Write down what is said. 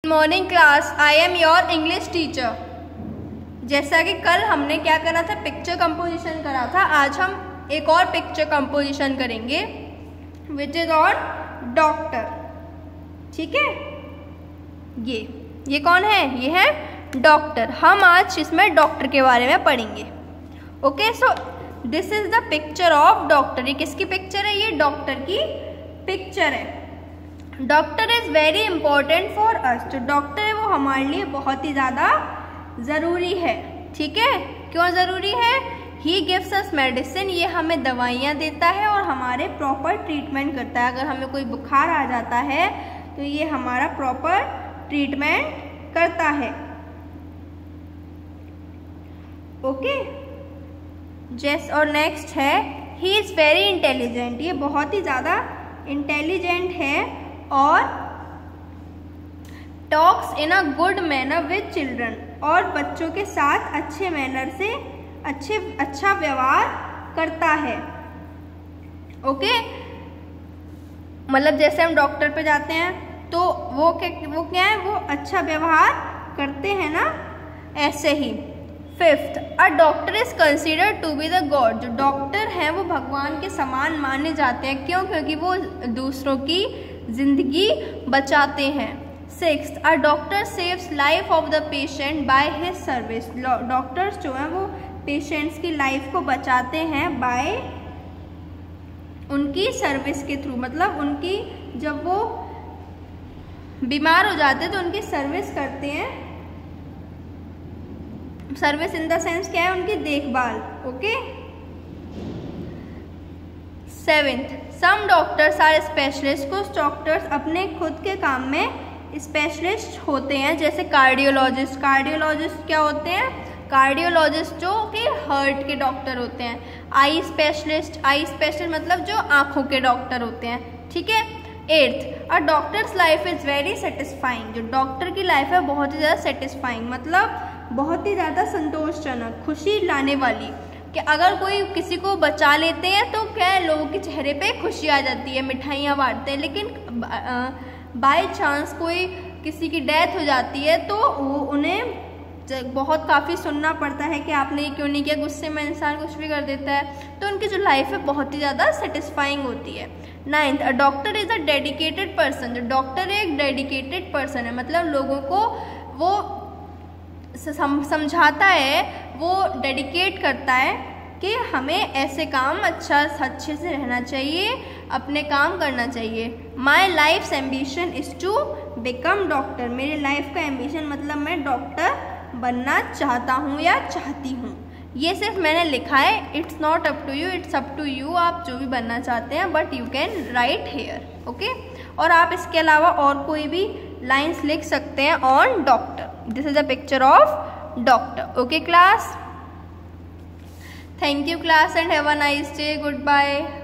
Morning class, I am your English teacher. जैसा कि कल हमने क्या करा था, पिक्चर कंपोजिशन करा था, आज हम एक और पिक्चर कंपोजिशन करेंगे विच इज ऑन डॉक्टर। ठीक है, ये कौन है? ये है डॉक्टर। हम आज इसमें डॉक्टर के बारे में पढ़ेंगे। Okay, so this is the picture of doctor. ये किसकी पिक्चर है? ये डॉक्टर की पिक्चर है। Doctor is very important for us. जो डॉक्टर है वो हमारे लिए बहुत ही ज़्यादा ज़रूरी है। ठीक है, क्यों ज़रूरी है? He gives us medicine. ये हमें दवाइयाँ देता है और हमारे प्रॉपर ट्रीटमेंट करता है। अगर हमें कोई बुखार आ जाता है तो ये हमारा प्रॉपर ट्रीटमेंट करता है। ओके, जैस और नेक्स्ट है ही इज़ वेरी इंटेलिजेंट। ये बहुत ही ज़्यादा इंटेलिजेंट है और talks in a good manner with children. और बच्चों के साथ अच्छे मैनर से अच्छा व्यवहार करता है। ओके, मतलब जैसे हम डॉक्टर पे जाते हैं तो वो क्या है? वो अच्छा व्यवहार करते हैं ना, ऐसे ही। Fifth, a doctor is considered to be the god. जो डॉक्टर हैं वो भगवान के समान माने जाते हैं। क्यों? क्योंकि वो दूसरों की जिंदगी बचाते हैं। Sixth, a doctor saves life of the patient by his service. Doctors जो हैं वो पेशेंट्स की लाइफ को बचाते हैं बाय उनकी सर्विस के थ्रू। मतलब उनकी जब वो बीमार हो जाते हैं तो उनकी सर्विस करते हैं। सर्विस इन द सेंस क्या है? उनकी देखभाल। Okay. Seventh, some doctors are specialist. कुछ डॉक्टर्स अपने खुद के काम में स्पेशलिस्ट होते हैं, जैसे कार्डियोलॉजिस्ट। कार्डियोलॉजिस्ट क्या होते हैं? कार्डियोलॉजिस्ट जो कि हार्ट के डॉक्टर होते हैं। आई स्पेशलिस्ट मतलब जो आँखों के डॉक्टर होते हैं। ठीक है। Eighth, a doctor's life is very satisfying. जो डॉक्टर की लाइफ है बहुत ही ज़्यादा सेटिस्फाइंग, मतलब बहुत ही ज़्यादा संतोषजनक, खुशी लाने वाली। कि अगर कोई किसी को बचा लेते हैं तो क्या है, लोगों के चेहरे पे खुशी आ जाती है, मिठाइयाँ बांटते हैं। लेकिन बाय चांस कोई किसी की डेथ हो जाती है तो उन्हें बहुत काफ़ी सुनना पड़ता है कि आपने ये क्यों नहीं किया। गुस्से में इंसान कुछ भी कर देता है। तो उनकी जो लाइफ है बहुत ही ज़्यादा सेटिस्फाइंग होती है। Ninth, a doctor is a dedicated person. जो डॉक्टर एक डेडिकेटेड पर्सन है, मतलब लोगों को वो समझाता है, वो डेडिकेट करता है कि हमें ऐसे काम अच्छे से रहना चाहिए, अपने काम करना चाहिए। My life's ambition is to become doctor. मेरे लाइफ का एम्बिशन मतलब मैं डॉक्टर बनना चाहता हूँ या चाहती हूँ। ये सिर्फ मैंने लिखा है, it's not up to you, it's up to you. आप जो भी बनना चाहते हैं, but you can write here. Okay, और आप इसके अलावा और कोई भी लाइन्स लिख सकते हैं on doctor. This is a picture of doctor. Okay class, thank you class and have a nice day. Goodbye.